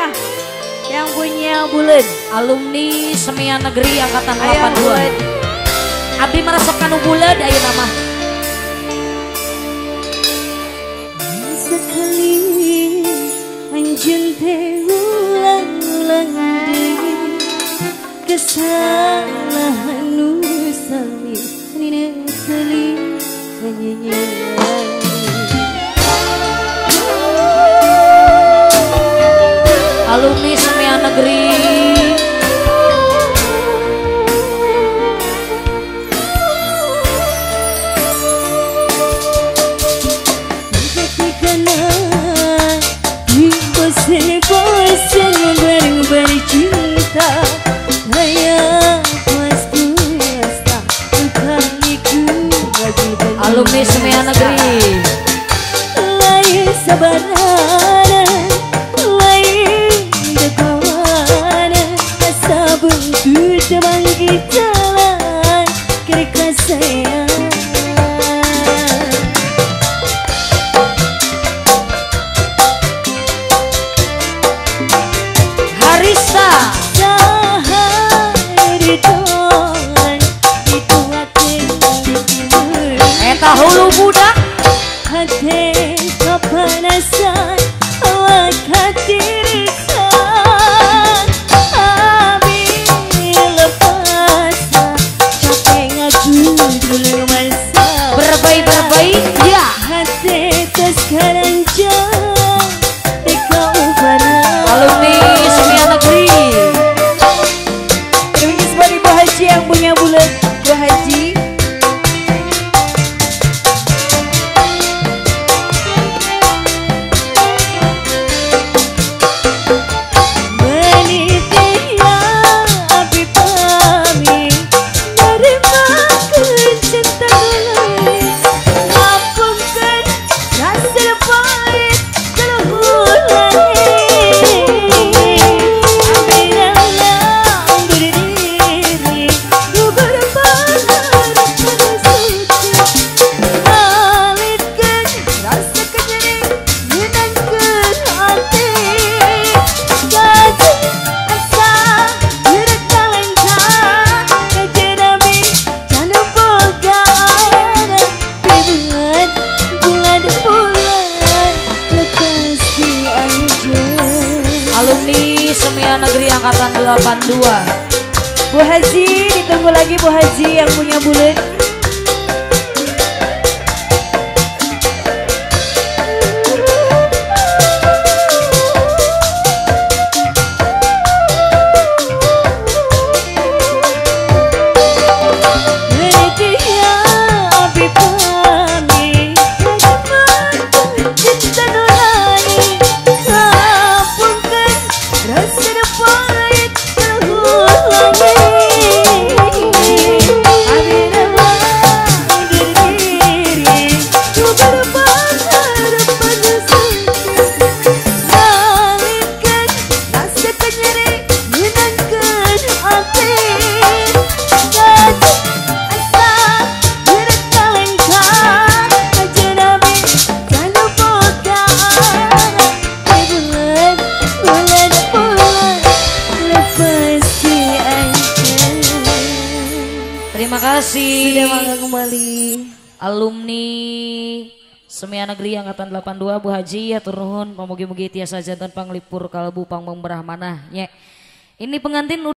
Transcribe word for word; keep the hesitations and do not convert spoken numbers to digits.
yang punya bulan. Alumni Semian Negeri Angkatan delapan puluh dua. Abdi merasakan bulan ayo nama. Sekali anjeun teh ulang-ulang deui kesalahan nu sami nina seli nyanyian. Alumni Semian Negeri bosan bareng bercinta hayat wasku yasta kaliku alumni Semian Negeri lain sabarana lain dekawana asa buntu terbangkit jalan kereka sayang. Eta hulu budak hati kepanasan awak hati risan abi lepas capek ngaku dulu masa berbaik-berbaik ya hati tas sekarang jauh deka ubara alumni Semian Negeri. Terima kasih buat Ibu Haji yang punya bulat. Ibu Haji Alumni Semian Negeri Angkatan delapan puluh dua. Bu Haji ditunggu lagi Bu Haji yang punya bulat. Terima kasih sudah makan kembali alumni Semian Negeri Angkatan delapan puluh dua Bu Haji ya turun pamugi-mugi tiasa jantan panglipur kalbu pang memberah manah nye. Ini pengantin